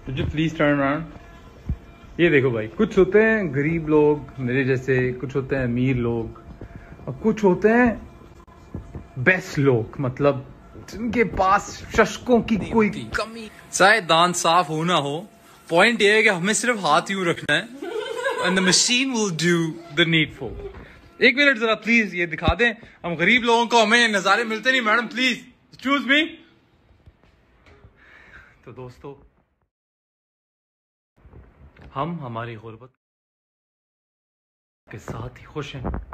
Would you please turn around? ये देखो भाई, कुछ होते हैं गरीब लोग मेरे जैसे, कुछ होते हैं अमीर लोग, और कुछ होते हैं बेस्ट लोग, मतलब जिनके पास शशकों की कोई कमी। चाहे दांत साफ हो ना हो, पॉइंट ये है कि हमें सिर्फ हाथ यूं रखना है and the machine will do the needful. एक मिनट जरा प्लीज ये दिखा दें, हम गरीब लोगों को हमें नजारे मिलते नहीं मैडम, प्लीज चूज मी। तो दोस्तों, हम हमारी गुर्बत के साथ ही खुश हैं।